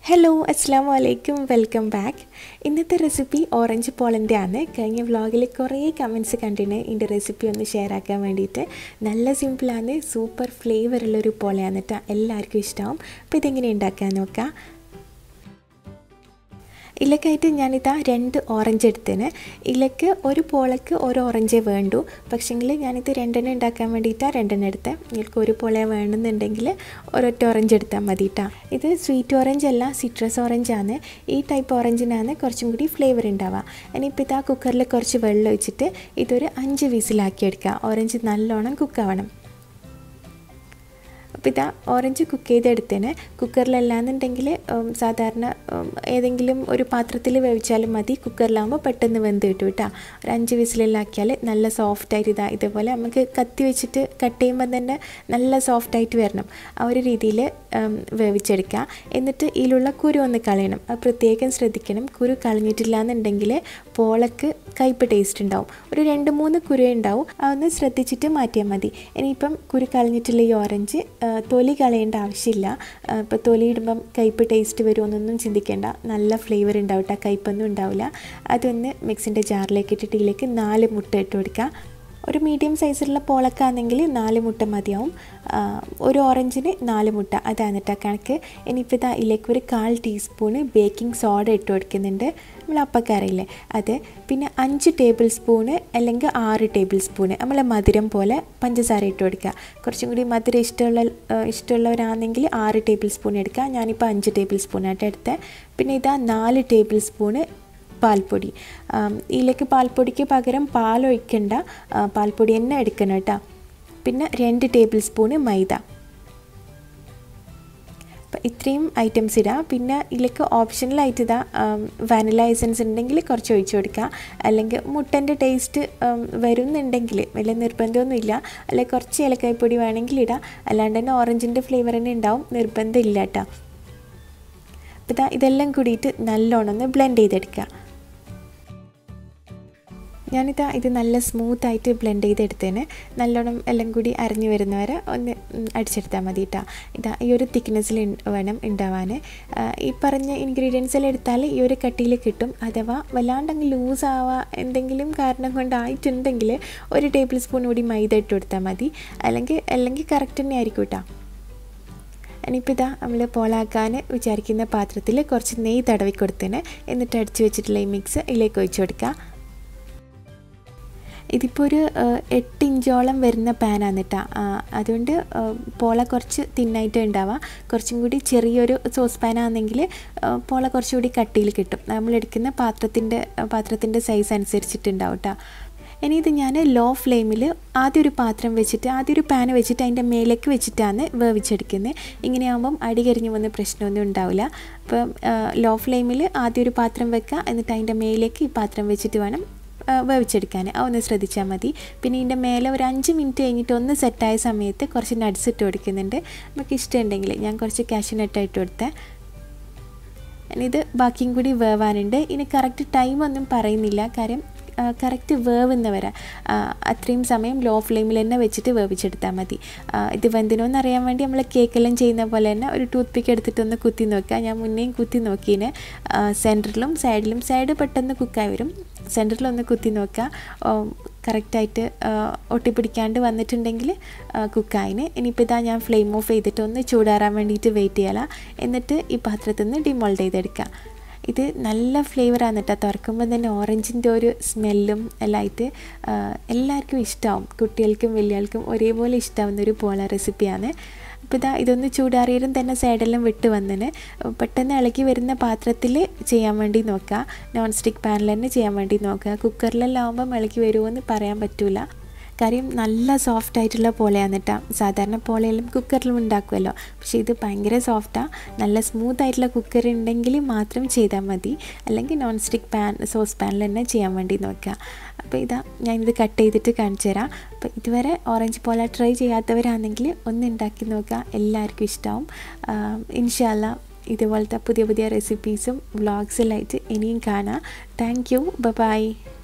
Hello അസ്സലാമു അലൈക്കും welcome back. ഇന്നത്തെ റെസിപ്പി ഓറഞ്ച് പോളൻ്റെ ആണ്. കഴിഞ്ഞ വ്ളോഗിൽ കുറേ കമൻറ്റ്സ് കണ്ടിന് ഇതിൻ്റെ റെസിപ്പി ഒന്ന് ഷെയർ ആക്കാൻ വേണ്ടിയിട്ട്. നല്ല സിമ്പിളാണ്, സൂപ്പർ ഫ്ലേവറുള്ളൊരു പോളയാണ് കേട്ടോ, എല്ലാവർക്കും ഇഷ്ടമാവും. അപ്പോൾ ഇതെങ്ങനെ ഉണ്ടാക്കാൻ നോക്കാം. ഇലക്കായിട്ട് ഞാനിതാ 2 ഓറഞ്ച് എടുത്തിന്. ഇലക്ക് ഒരു പോളക്ക് ഒരു ഓറഞ്ചേ വേണ്ടു, പക്ഷേങ്കിൽ ഞാനിത് 2 ഉണ്ടാക്കാൻ വേണ്ടിയിട്ടാണ് 2 എടുത്തത്. നിങ്ങൾക്ക് ഒരു പോള വേണമെന്നുണ്ടെങ്കിൽ ഒരൊറ്റ ഓറഞ്ച് എടുത്താൽ മതി കേട്ടോ. ഇത് സ്വീറ്റ് ഓറഞ്ച് അല്ല, സിട്രസ് ഓറഞ്ചാണ്. ഈ ടൈപ്പ് ഓറഞ്ചിനാണ് കുറച്ചും കൂടി ഫ്ലേവർ ഉണ്ടാവുക. ഇനിയിപ്പോൾ ഇതാ കുക്കറിൽ കുറച്ച് വെള്ളം ഒഴിച്ചിട്ട് ഇതൊരു 5 വിസിലാക്കി എടുക്കുക. ഓറഞ്ച് നല്ലോണം കുക്കാവണം. അപ്പോൾ ഇതാ ഓറഞ്ച് കുക്ക് ചെയ്തെടുത്തതിന്. കുക്കറിലല്ലാന്നുണ്ടെങ്കിൽ സാധാരണ ഏതെങ്കിലും ഒരു പാത്രത്തിൽ വേവിച്ചാലും മതി. കുക്കറിലാകുമ്പോൾ പെട്ടെന്ന് വെന്ത് കിട്ടും കേട്ടോ. ഒരു 5 വിസിലാക്കിയാൽ നല്ല സോഫ്റ്റായിട്ട് ഇതേപോലെ നമുക്ക് കത്തി വെച്ചിട്ട് കട്ട് ചെയ്യുമ്പോൾ തന്നെ നല്ല സോഫ്റ്റായിട്ട് വരണം. ആ ഒരു രീതിയിൽ വേവിച്ചെടുക്കുക. എന്നിട്ട് ഇതിലുള്ള കുരു ഒന്ന് കളയണം. അത് പ്രത്യേകം ശ്രദ്ധിക്കണം. കുരു കളഞ്ഞിട്ടില്ല എന്നുണ്ടെങ്കിൽ പോളക്ക് കയ്പ്പ് ടേസ്റ്റ് ഉണ്ടാവും. ഒരു 2-3 കുരു ഉണ്ടാവും, അതൊന്ന് ശ്രദ്ധിച്ചിട്ട് മാറ്റിയാൽ മതി. ഇനിയിപ്പം കുരു കളഞ്ഞിട്ടുള്ള ഈ ഓറഞ്ച് തൊലി കളയേണ്ട ആവശ്യമില്ല. ഇപ്പോൾ തൊലി ഇടുമ്പം കയ്പ്പ് ടേസ്റ്റ് വരുമെന്നൊന്നും ചിന്തിക്കേണ്ട. നല്ല ഫ്ലേവർ ഉണ്ടാവും കേട്ടോ, കയ്പ്പൊന്നും ഉണ്ടാവില്ല. അതൊന്ന് മിക്സിൻ്റെ ജാറിലേക്ക് ഇട്ടിട്ട് ഇതിലേക്ക് 4 മുട്ട ഇട്ട് കൊടുക്കുക. ഒരു മീഡിയം സൈസിലുള്ള പോളക്കാണെങ്കിൽ 4 മുട്ട മതിയാവും. ഒരു ഓറഞ്ചിന് 4 മുട്ട, അതാണ് കേട്ടോ കണക്ക്. ഇനിയിപ്പോൾ ഇതാ ഇതിലേക്ക് ഒരു 1/4 ടീസ്പൂണ് ബേക്കിംഗ് സോഡ ഇട്ട് കൊടുക്കുന്നുണ്ട്, നമ്മൾ അപ്പക്കറിയില്ലേ അത്. പിന്നെ 5 ടേബിൾ സ്പൂണ് അല്ലെങ്കിൽ 6 ടേബിൾ സ്പൂണ് നമ്മളെ മധുരം പോലെ പഞ്ചസാര ഇട്ട് കൊടുക്കുക. കുറച്ചും കൂടി മധുരം ഇഷ്ടമുള്ളവരാണെങ്കിൽ 6 ടേബിൾ സ്പൂൺ എടുക്കുക. ഞാനിപ്പോൾ 5 ടേബിൾ സ്പൂണായിട്ട് എടുത്തത്. പിന്നെ ഇതാ 4 ടേബിൾ സ്പൂണ് പാൽപ്പൊടി. ഇതിലേക്ക് പാൽപ്പൊടിക്ക് പകരം പാലൊഴിക്കണ്ട, പാൽപ്പൊടി തന്നെ എടുക്കണം കേട്ടോ. പിന്നെ 2 ടേബിൾ സ്പൂണ് മൈദ. അപ്പം ഇത്രയും ഐറ്റംസ് ഇടുക. പിന്നെ ഇതിലേക്ക് ഓപ്ഷണലായിട്ട് ഇതാ വാനില എസൻസ് ഉണ്ടെങ്കിൽ കുറച്ച് ഒഴിച്ചു കൊടുക്കുക. അല്ലെങ്കിൽ മുട്ടൻ്റെ ടേസ്റ്റ് വരുന്നുണ്ടെങ്കിൽ വലിയ നിർബന്ധമൊന്നുമില്ല. അല്ലെങ്കിൽ കുറച്ച് ഏലക്കായ്പ്പൊടി വേണമെങ്കിൽ ഇടാം. അല്ലാണ്ട് തന്നെ ഓറഞ്ചിൻ്റെ ഫ്ലേവർ തന്നെ ഉണ്ടാവും, നിർബന്ധമില്ല കേട്ടോ. അപ്പോൾ ഇതെല്ലാം കൂടിയിട്ട് നല്ലോണം ഒന്ന് ബ്ലെൻഡ് ചെയ്തെടുക്കുക. ഇത് നല്ല സ്മൂത്തായിട്ട് ബ്ലെൻഡ് ചെയ്തെടുത്തതിന് നല്ലോണം എല്ലാം കൂടി അരിഞ്ഞു വരുന്നവരെ ഒന്ന് അടിച്ചെടുത്താൽ മതി കേട്ടോ. ഈ ഒരു തിക്നെസ്സിൽ വേണം ഉണ്ടാവാൻ. ഈ പറഞ്ഞ ഇൻഗ്രീഡിയൻസ് എല്ലാം എടുത്താൽ ഈ ഒരു കട്ടിയിൽ കിട്ടും. അഥവാ വല്ലാണ്ടങ്ങ് ലൂസാവാ എന്തെങ്കിലും കാരണം കൊണ്ടായിട്ടുണ്ടെങ്കിൽ 1 ടേബിൾ സ്പൂൺ കൂടി മൈദ ഇട്ട് കൊടുത്താൽ മതി. അല്ലെങ്കിൽ കറക്റ്റ് തന്നെ ആയിരിക്കും കേട്ടോ. ഇനിയിപ്പോൾ ഇതാ നമ്മൾ പോളാക്കാൻ വിചാരിക്കുന്ന പാത്രത്തിൽ കുറച്ച് നെയ്യ് തടവി കൊടുത്തതിന്. എന്നിട്ട് അടിച്ച് വെച്ചിട്ടുള്ള ഈ മിക്സ് ഇതിലേക്ക് ഒഴിച്ചു കൊടുക്കുക. ഇതിപ്പോൾ ഒരു 8 ഇഞ്ചോളം വരുന്ന പാനാണ് കേട്ടോ. അതുകൊണ്ട് പോള കുറച്ച് തിന്നായിട്ട് ഉണ്ടാവുക. കുറച്ചും കൂടി ചെറിയൊരു സോസ് പാനാണെങ്കിൽ പോള കുറച്ചുകൂടി കട്ടിയിൽ കിട്ടും. നമ്മളെടുക്കുന്ന പാത്രത്തിൻ്റെ സൈസ് അനുസരിച്ചിട്ടുണ്ടാവും കേട്ടോ. ഇനി ഇത് ഞാൻ ലോ ഫ്ലെയിമിൽ ആദ്യം ഒരു പാത്രം വെച്ചിട്ട് ആദ്യം ഒരു പാൻ വെച്ചിട്ട് അതിൻ്റെ മേലേക്ക് വെച്ചിട്ടാണ് വേവിച്ചെടുക്കുന്നത്. ഇങ്ങനെയാകുമ്പം അടി കരിഞ്ഞു വന്ന പ്രശ്നമൊന്നും ഉണ്ടാവില്ല. അപ്പം ലോ ഫ്ലെയിമിൽ ആദ്യം ഒരു പാത്രം വെക്കുക, എന്നിട്ട് അതിൻ്റെ മേലേക്ക് ഈ പാത്രം വെച്ചിട്ട് വേണം വേവിച്ചെടുക്കാൻ. അതൊന്ന് ശ്രദ്ധിച്ചാൽ മതി. പിന്നെ ഇതിൻ്റെ മേലെ ഒരു 5 മിനിറ്റ് കഴിഞ്ഞിട്ട് ഒന്ന് സെറ്റായ സമയത്ത് കുറച്ച് നട്ട്സ് ഇട്ട് കൊടുക്കുന്നുണ്ട്. നമുക്ക് ഇഷ്ടമുണ്ടെങ്കിൽ ഞാൻ കുറച്ച് കാഷ്യൂ നട്ട് ഇട്ട് കൊടുത്തേ. ഇത് ബാക്കിയും കൂടി വേവാനുണ്ട്. ഇനി കറക്റ്റ് ടൈമൊന്നും പറയുന്നില്ല, കാര്യം കറക്റ്റ് വേവുന്നവരെ അത്രയും സമയം ലോ ഫ്ലെയിമിൽ തന്നെ വെച്ചിട്ട് വേവിച്ചെടുത്താൽ മതി. ഇത് വെന്തിനോന്ന് അറിയാൻ വേണ്ടി നമ്മൾ കേക്കെല്ലാം ചെയ്യുന്ന പോലെ തന്നെ ഒരു ടൂത്ത് പിക്ക് എടുത്തിട്ടൊന്ന് കുത്തി നോക്കുക. ഞാൻ മുന്നേയും കുത്തി നോക്കിയതിന് സെൻറ്ററിലും സൈഡിലും. സൈഡ് പെട്ടെന്ന് കുക്കായി വരും, സെൻറ്ററിലൊന്ന് കുത്തി നോക്കുക. കറക്റ്റായിട്ട് ഒട്ടിപ്പിടിക്കാണ്ട് വന്നിട്ടുണ്ടെങ്കിൽ കുക്കായിന്. ഇനിയിപ്പോൾ ഇതാ ഞാൻ ഫ്ലെയിം ഓഫ് ചെയ്തിട്ട് ഒന്ന് ചൂടാറാൻ വേണ്ടിയിട്ട് വെയിറ്റ് ചെയ്യാം. എന്നിട്ട് ഈ പാത്രത്തിൽ നിന്ന് ഡിമോൾഡ് ചെയ്തെടുക്കുക. ഇത് നല്ല ഫ്ലേവറാണ് കേട്ടോ. തുറക്കുമ്പോൾ തന്നെ ഓറഞ്ചിൻ്റെ ഒരു സ്മെല്ലും എല്ലാം ആയിട്ട് എല്ലാവർക്കും ഇഷ്ടമാവും. കുട്ടികൾക്കും വലിയവർക്കും ഒരേപോലെ ഇഷ്ടമാവുന്നൊരു പോള റെസിപ്പിയാണ്. അപ്പോൾ ഇതൊന്ന് ചൂടാറിയതും തന്നെ സൈഡെല്ലാം വിട്ട് വന്നിന്. പെട്ടെന്ന് ഇളകി വരുന്ന പാത്രത്തിൽ ചെയ്യാൻ വേണ്ടി നോക്കുക. നോൺ സ്റ്റിക്ക് പാനിൽ തന്നെ ചെയ്യാൻ വേണ്ടി നോക്കുക. കുക്കറിലെല്ലാം ആകുമ്പം ഇളകി വരുമോ പറയാൻ പറ്റില്ല. കാര്യം നല്ല സോഫ്റ്റായിട്ടുള്ള പോളയാണ് കേട്ടോ. സാധാരണ പോളയെല്ലാം കുക്കറിലും ഉണ്ടാക്കുമല്ലോ, പക്ഷേ ഇത് ഭയങ്കര സോഫ്റ്റാണ്. നല്ല സ്മൂത്തായിട്ടുള്ള കുക്കർ ഉണ്ടെങ്കിൽ മാത്രം ചെയ്താൽ മതി. അല്ലെങ്കിൽ നോൺ സ്റ്റിക്ക് സോസ് പാനിൽ തന്നെ ചെയ്യാൻ വേണ്ടി നോക്കുക. അപ്പോൾ ഞാനിത് കട്ട് ചെയ്തിട്ട് കാണിച്ചു തരാം. അപ്പോൾ ഇതുവരെ ഓറഞ്ച് പോള ട്രൈ ചെയ്യാത്തവരാണെങ്കിൽ ഒന്ന് ഉണ്ടാക്കി നോക്കുക, എല്ലാവർക്കും ഇഷ്ടമാവും. ഇൻഷാ അല്ലാ ഇതുപോലത്തെ പുതിയ റെസിപ്പീസും വ്ളോഗ്സിലായിട്ട് ഇനിയും കാണാം. Thank you, by.